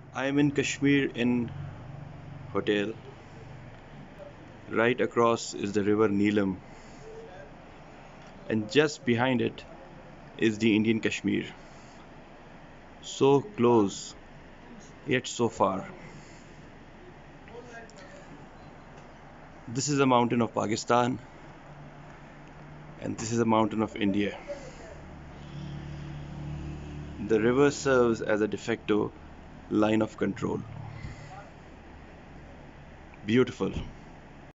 I am in Kashmir in hotel. Right across is the river Neelam, and just behind it is the Indian Kashmir. So close, yet so far. This is a mountain of Pakistan, and this is a mountain of India. The river serves as a de facto line of control. Beautiful.